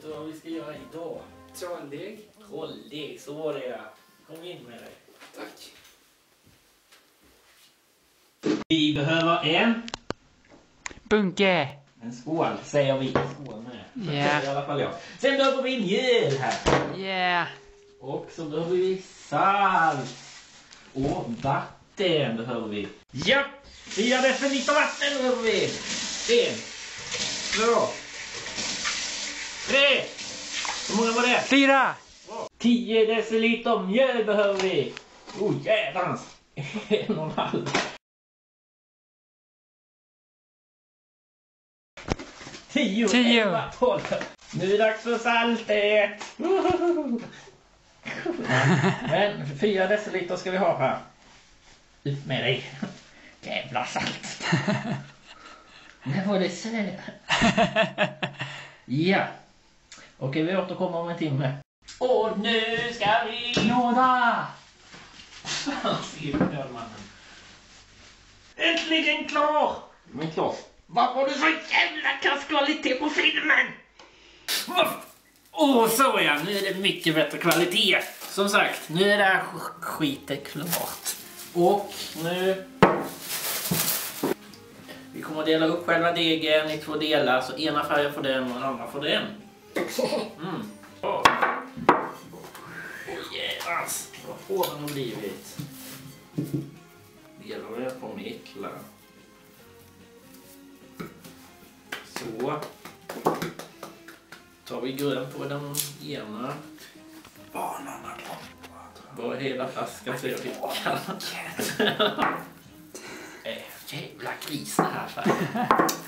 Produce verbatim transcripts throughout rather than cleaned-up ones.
du vad vi ska göra idag? Trolldeg. Trolldeg, så var det ja. Kom in med dig. Tack. Vi behöver en... bunke. En skål, säger vi. Skål med. Ja. I alla fall jag. Sen behöver vi mjöl här. Yeah. Och så behöver vi salt. Och vatten behöver vi. Ja, fyra deciliter vatten behöver vi. En, två, tre. Hur många var det? Fyra. Tio deciliter mjöl behöver vi. Oh jävlar. En och en halv. Tio, Tio. elva, tolv. Nu är det dags för saltet. Men fyra deciliter ska vi ha här. Ut med dig. Jävla salt. Men vad det säger. Ja. Okej, vi återkommer om en timme. Och nu ska vi nåda. Äntligen klar. Men klar. Vad var det så jävla kastkvalitet på filmen? Åh, oh, så ja. Nu är det mycket bättre kvalitet. Som sagt, nu är det här skitet klart. Och nu... Vi kommer att dela upp själva degen i två delar. Så ena färgen får den och den andra får den. Mm. Åh, jävlas. Vad får den har blivit? Delar vi på mikla. Så. Tar vi grön på den ena. Banorna då. Bara hela flaskan så jag fick äh, jävla grisar här färgen.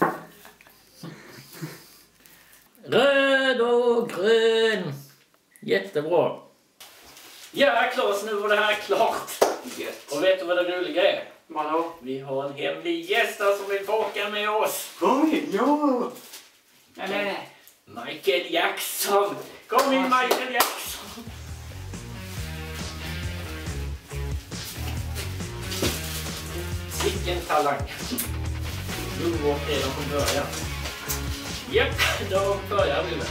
Röd och grön. Jättebra. Ja, Claes, nu var det här klart. Gött. Och vet du vad det roliga är? Vadå? Vi har en hemlig gäst här som vill baka med oss. Oj, ja! Eller... Michael Jackson. Kom in, Michael Jackson. Vilken talang. Du var redan från början. Japp, då börjar vi med.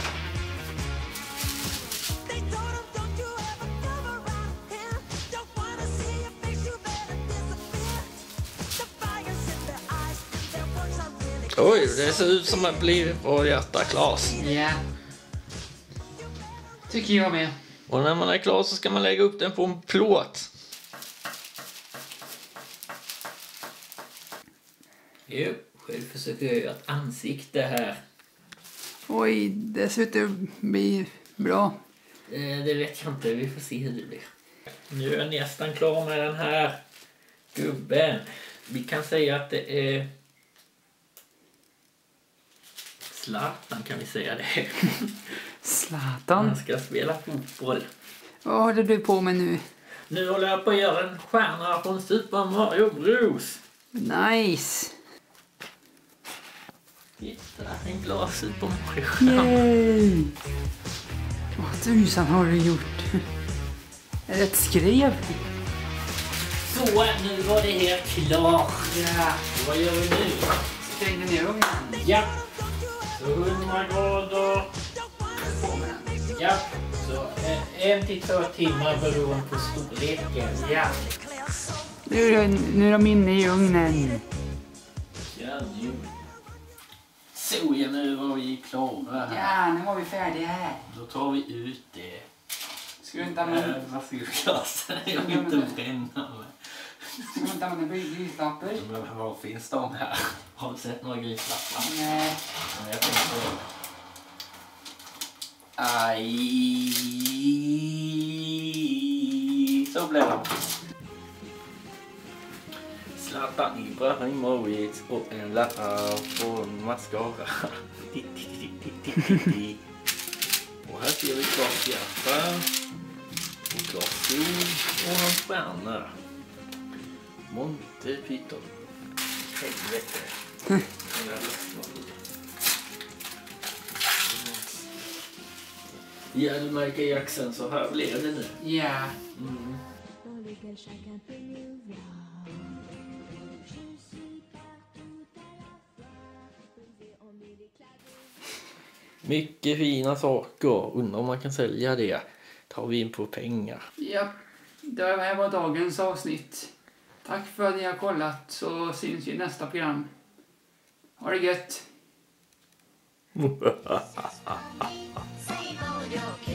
Oj, det ser ut som att bli vår hjärta Claes. Ja. Tycker jag med. Och när man är klar så ska man lägga upp den på en plåt. Jo, själv försöker jag göra ett ansikte här. Oj, det ser ut att bli bra. Eh, det vet jag inte, vi får se hur det blir. Nu är jag nästan klar med den här gubben. Vi kan säga att det är... Zlatan kan vi säga det. Zlatan. Han ska spela fotboll. Vad håller du på med nu? Nu håller jag på att göra en stjärna från Super Mario Bros. Nice. Titta, en glad Super Mario-stjärna. Yay! Vad tusan har du gjort? Är det ett skrev? Så, nu var det helt klart. Ja. Vad gör vi nu? Stäng den ner ugnen. Ja. Så hundra grader. Ja. Så eh, en till två timmar beroende på storleken. Ja. Nu är, nu är de inne i ugnen. Ja, nu. Så, ja, nu var vi klara här. Ja, nu var vi färdiga här. Då tar vi ut det. Ska du inte använda, Äh, vad ska vi klassa? Jag vill inte bränna mig. ska du inte använda grislappar? Men var finns de här? Har du sett några grislappar? Nej. Ja, jag tänkte... Aj. Så blev det. Zlatan Ibrahimovic och en lapp från mascara. Och här ser vi Claes hjärta. Och Claes sol och en stjärna. Monty Python. Helvete. Ja, du märker Jackson, så här blev det nu. Ja. Mm. Mycket fina saker. Undrar om man kan sälja det. Tar vi in på pengar. Ja, det här var dagens avsnitt. Tack för att ni har kollat, så syns vi i nästa program. Ha det gött! Same old, okay.